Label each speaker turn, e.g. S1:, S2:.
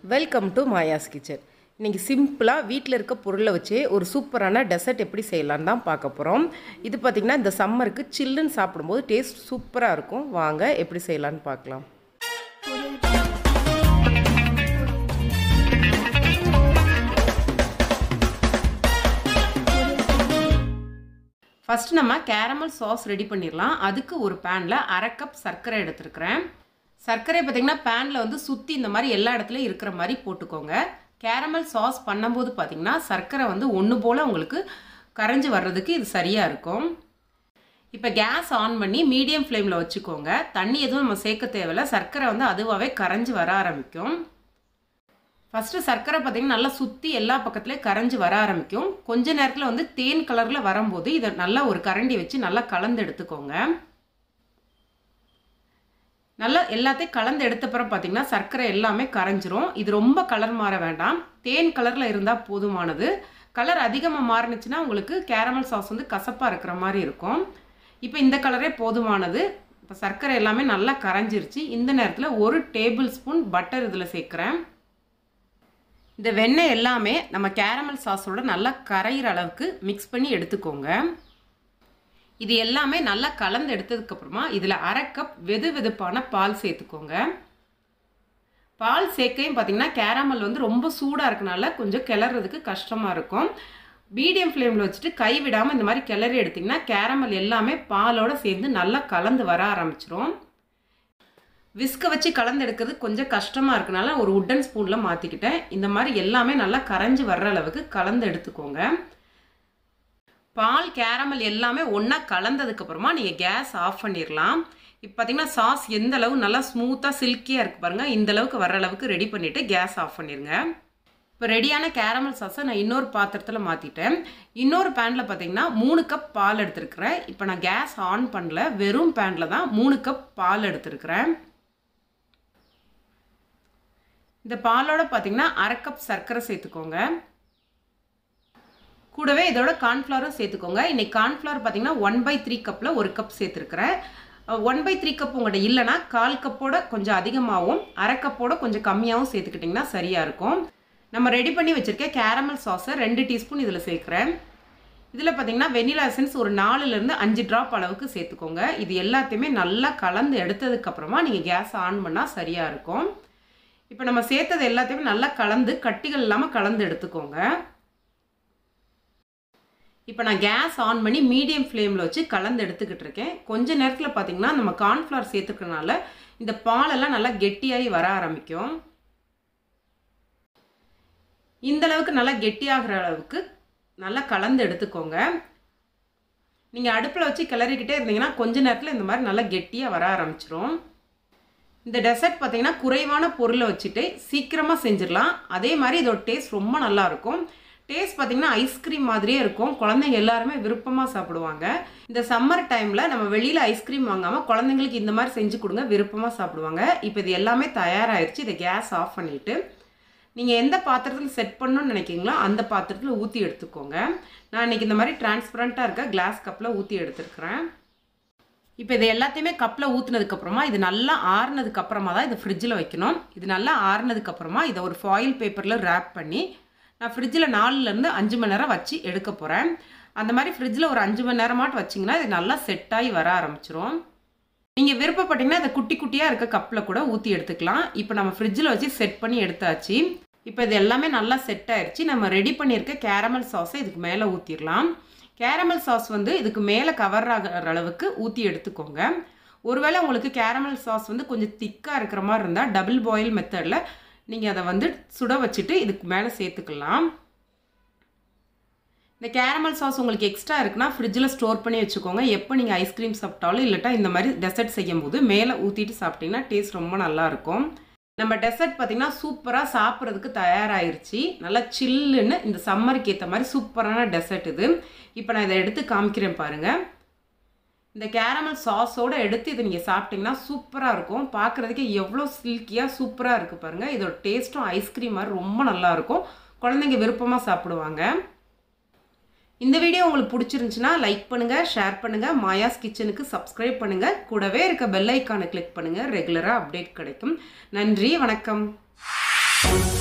S1: Welcome to Maya's kitchen. இன்றைக்கி சிம்பிளாக வீட்டில் இருக்க பொருளை வச்சு ஒரு சூப்பரான டெசர்ட் எப்படி செய்யலான்னு தான் பார்க்க போகிறோம். இது பார்த்திங்கன்னா இந்த சம்மருக்கு சில்லுன்னு சாப்பிடும்போது டேஸ்ட் சூப்பராக இருக்கும். வாங்க எப்படி செய்யலான்னு பார்க்கலாம். ஃபஸ்ட்டு நம்ம கேரமல் சாஸ் ரெடி பண்ணிடலாம். அதுக்கு ஒரு பேனில் 1/2 கப் சர்க்கரை எடுத்துருக்கிறேன். சர்க்கரை பார்த்திங்கன்னா பேனில் வந்து சுற்றி இந்த மாதிரி எல்லா இடத்துலையும் இருக்கிற மாதிரி போட்டுக்கோங்க. கேரமல் சாஸ் பண்ணும்போது பார்த்திங்கன்னா சர்க்கரை வந்து ஒன்று போல் உங்களுக்கு கரைஞ்சி வர்றதுக்கு இது சரியாக இருக்கும். இப்போ கேஸ் ஆன் பண்ணி மீடியம் ஃப்ளேமில் வச்சுக்கோங்க. தண்ணி எதுவும் நம்ம சேர்க்க தேவையில்லை. சர்க்கரை வந்து அதுவாகவே கரைஞ்சி வர ஆரம்பிக்கும். ஃபஸ்ட்டு சர்க்கரை பார்த்திங்கன்னா நல்லா சுற்றி எல்லா பக்கத்துலேயும் கரைஞ்சி வர ஆரம்பிக்கும். கொஞ்ச நேரத்தில் வந்து தேன் கலரில் வரும்போது இதை நல்லா ஒரு கரண்டி வச்சு நல்லா கலந்து எடுத்துக்கோங்க. நல்லா எல்லாத்தையும் கலந்து எடுத்தப்பறம் பார்த்திங்கன்னா சர்க்கரை எல்லாமே கரைஞ்சிரும். இது ரொம்ப கலர் மாற வேண்டாம். தேன் கலரில் இருந்தால் போதுமானது. கலர் அதிகமாக மாறினுச்சுன்னா உங்களுக்கு கேரமல் சாஸ் வந்து கசப்பாக இருக்கிற மாதிரி இருக்கும். இப்போ இந்த கலரே போதுமானது. இப்போ சர்க்கரை எல்லாமே நல்லா கரைஞ்சிருச்சு. இந்த நேரத்தில் 1 டேபிள் ஸ்பூன் பட்டர் இதில் சேர்க்குறேன். இந்த வெண்ணெய் எல்லாமே நம்ம கேரமல் சாஸோட நல்லா கரையிற அளவுக்கு மிக்ஸ் பண்ணி எடுத்துக்கோங்க. இது எல்லாமே நல்லா கலந்து எடுத்ததுக்கப்புறமா இதில் 1/2 கப் வெது வெதுப்பான பால் சேர்த்துக்கோங்க. பால் சேர்க்கையும் பார்த்திங்கன்னா கேரமல் வந்து ரொம்ப சூடாக இருக்கனால கொஞ்சம் கிளறதுக்கு கஷ்டமாக இருக்கும். மீடியம் ஃப்ளேமில் வச்சுட்டு கைவிடாமல் இந்த மாதிரி கிளறி எடுத்திங்கன்னா கேரமல் எல்லாமே பாலோடு சேர்ந்து நல்லா கலந்து வர ஆரம்பிச்சிரும். விஸ்கை வச்சு கலந்து எடுக்கிறது கொஞ்சம் கஷ்டமாக இருக்கனால ஒரு உட்டன் ஸ்பூனில் மாற்றிக்கிட்டேன். இந்த மாதிரி எல்லாமே நல்லா கரைஞ்சி வர்ற அளவுக்கு கலந்து எடுத்துக்கோங்க. பால் கேரமல் எல்லாமே ஒன்றா கலந்ததுக்கப்புறமா நீங்கள் கேஸ் ஆஃப் பண்ணிடலாம். இப்போ பார்த்திங்கன்னா சாஸ் எந்த அளவு நல்லா ஸ்மூத்தாக சில்கியாக இருக்குது பாருங்கள். இந்த அளவுக்கு வர அளவுக்கு ரெடி பண்ணிவிட்டு கேஸ் ஆஃப் பண்ணிடுங்க. இப்போ ரெடியான கேரமல் சாஸை நான் இன்னொரு பாத்திரத்தில் மாற்றிட்டேன். இன்னொரு பேனில் பார்த்திங்கன்னா 3 கப் பால் எடுத்துருக்கிறேன். இப்போ நான் கேஸ் ஆன் பண்ணல, வெறும் பேனில் தான் 3 கப் பால் எடுத்துருக்கிறேன். இந்த பாலோட பார்த்திங்கன்னா 1/2 கப் சர்க்கரை சேர்த்துக்கோங்க. கூடவே இதோட கார்ன்ஃப்ளவரும் சேர்த்துக்கோங்க. இன்றைக்கி கார்ன்ஃப்ளவர் பார்த்திங்கன்னா 1/3 கப்பில் 1 கப் சேர்த்துருக்கிறேன். 1/3 கப் உங்கள்கிட்ட இல்லைனா 1/4 கப்போட கொஞ்சம் அதிகமாகவும் 1/2 கப்போட கொஞ்சம் கம்மியாகவும் சேர்த்துக்கிட்டிங்கன்னா சரியாக இருக்கும். நம்ம ரெடி பண்ணி வச்சுருக்க கேரமல் சாஸை 2 டீஸ்பூன் இதில் சேர்க்குறேன். இதில் பார்த்திங்கன்னா வெனிலா எசன்ஸ் ஒரு 4லேருந்து 5 ட்ராப் அளவுக்கு சேர்த்துக்கோங்க. இது எல்லாத்தையுமே நல்லா கலந்து எடுத்ததுக்கப்புறமா நீங்கள் கேஸ் ஆன் பண்ணால் சரியாக இருக்கும். இப்போ நம்ம சேர்த்தது எல்லாத்தையுமே நல்லா கலந்து கட்டிகள் இல்லாமல் கலந்து எடுத்துக்கோங்க. இப்போ நான் கேஸ் ஆன் பண்ணி மீடியம் ஃப்ளேமில் வச்சு கலந்து எடுத்துக்கிட்டு இருக்கேன். கொஞ்ச நேரத்தில் பார்த்திங்கன்னா நம்ம கார்ன்ஃப்ளவர் சேர்த்துக்கிறனால இந்த பாலெல்லாம் நல்லா கெட்டியாகி வர ஆரம்பிக்கும். இந்தளவுக்கு நல்லா கெட்டியாகிற அளவுக்கு நல்லா கலந்து எடுத்துக்கோங்க. நீங்கள் அடுப்பில் வச்சு கிளறிக்கிட்டே இருந்தீங்கன்னா கொஞ்ச நேரத்தில் இந்த மாதிரி நல்லா கெட்டியாக வர ஆரம்பிச்சிரும். இந்த டெசர்ட் பார்த்திங்கன்னா குறைவான பொருளை வச்சுட்டு சீக்கிரமாக செஞ்சிடலாம். அதே மாதிரி இதோட டேஸ்ட் ரொம்ப நல்லாயிருக்கும். டேஸ்ட் பார்த்திங்கன்னா ஐஸ்கிரீம் மாதிரியே இருக்கும். குழந்தைங்க எல்லாருமே விருப்பமாக சாப்பிடுவாங்க. இந்த சம்மர் டைமில் நம்ம வெளியில் ஐஸ்கிரீம் வாங்காமல் குழந்தைங்களுக்கு இந்த மாதிரி செஞ்சு கொடுங்க, விருப்பமாக சாப்பிடுவாங்க. இப்போ இது எல்லாமே தயாராகிடுச்சு. இதை கேஸ் ஆஃப் பண்ணிவிட்டு நீங்கள் எந்த பாத்திரத்தில் செட் பண்ணணும்னு நினைக்கிங்களோ அந்த பாத்திரத்தில் ஊற்றி எடுத்துக்கோங்க. நான் இன்றைக்கி இந்த மாதிரி டிரான்ஸ்பரண்ட்டாக இருக்க கிளாஸ் கப்பில் ஊற்றி எடுத்துருக்கிறேன். இப்போ இது எல்லாத்தையுமே கப்பில் ஊற்றுனதுக்கப்புறமா இது நல்லா ஆறுனதுக்கப்புறமா தான் இதை ஃப்ரிட்ஜில் வைக்கணும். இது நல்லா ஆறுனதுக்கப்புறமா இதை ஒரு ஃபாயில் பேப்பரில் ரேப் பண்ணி நான் ஃப்ரிட்ஜில் 4லேருந்து 5 மணி நேரம் வச்சு எடுக்க போகிறேன். அந்த மாதிரி ஃப்ரிட்ஜில் ஒரு 5 மணி நேரமாட்டு வச்சிங்கன்னா இது நல்லா செட் ஆகி வர ஆரம்பிச்சிரும். நீங்கள் விருப்பப்பட்டீங்கன்னா இதை குட்டி குட்டியாக இருக்க கப்பில் கூட ஊற்றி எடுத்துக்கலாம். இப்போ நம்ம ஃப்ரிட்ஜில் வச்சு செட் பண்ணி எடுத்தாச்சு. இப்போ இது எல்லாமே நல்லா செட் ஆயிடுச்சு. நம்ம ரெடி பண்ணியிருக்க கேரமல் சாஸை இதுக்கு மேலே ஊற்றிடலாம். கேரமல் சாஸ் வந்து இதுக்கு மேலே கவர் ஆகிற அளவுக்கு ஊற்றி எடுத்துக்கோங்க. ஒருவேளை உங்களுக்கு கேரமல் சாஸ் வந்து கொஞ்சம் திக்காக இருக்கிற மாதிரி இருந்தால் டபுள் பாயில் மெத்தடில் நீங்கள் அதை வந்து சுட வச்சுட்டு இதுக்கு மேலே சேர்த்துக்கலாம். இந்த கேரமல் சாஸ் உங்களுக்கு எக்ஸ்ட்ரா இருக்குன்னா ஃப்ரிட்ஜில் ஸ்டோர் பண்ணி வச்சுக்கோங்க. எப்போ நீங்கள் ஐஸ்கிரீம் சாப்பிட்டாலும் இல்லட்டா இந்த மாதிரி டெசர்ட் செய்யும் போது மேலே ஊற்றிட்டு சாப்பிட்டிங்கன்னா டேஸ்ட் ரொம்ப நல்லாயிருக்கும். நம்ம டெசர்ட் பார்த்திங்கன்னா சூப்பராக சாப்பிட்றதுக்கு தயாராகிருச்சு. நல்லா சில்லுன்னு இந்த சம்மருக்கு ஏற்ற மாதிரி சூப்பரான டெசர்ட் இது. இப்போ நான் இதை எடுத்து காமிக்கிறேன் பாருங்கள். இந்த கேரமல் சாஸோடு எடுத்து இதை நீங்கள் சாப்பிட்டிங்கன்னா சூப்பராக இருக்கும். பார்க்குறதுக்கே எவ்வளோ சில்கியாக சூப்பராக இருக்குது பாருங்கள். இதோட டேஸ்ட்டும் ஐஸ்கிரீம் மாதிரி ரொம்ப நல்லாயிருக்கும். குழந்தைங்க விருப்பமாக சாப்பிடுவாங்க. இந்த வீடியோ உங்களுக்கு பிடிச்சிருந்துச்சுன்னா லைக் பண்ணுங்கள், ஷேர் பண்ணுங்கள், மாயாஸ் கிச்சனுக்கு சப்ஸ்கிரைப் பண்ணுங்கள். கூடவே இருக்க பெல் ஐக்கானை கிளிக் பண்ணுங்கள். ரெகுலராக அப்டேட் கிடைக்கும். நன்றி, வணக்கம்.